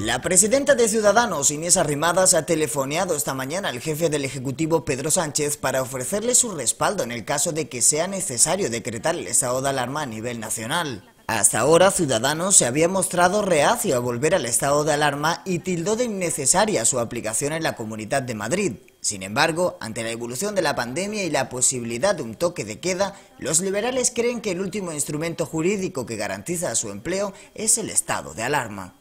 La presidenta de Ciudadanos, Inés Arrimadas, ha telefoneado esta mañana al jefe del Ejecutivo, Pedro Sánchez, para ofrecerle su respaldo en el caso de que sea necesario decretar el estado de alarma a nivel nacional. Hasta ahora, Ciudadanos se había mostrado reacio a volver al estado de alarma y tildó de innecesaria su aplicación en la Comunidad de Madrid. Sin embargo, ante la evolución de la pandemia y la posibilidad de un toque de queda, los liberales creen que el último instrumento jurídico que garantiza su empleo es el estado de alarma.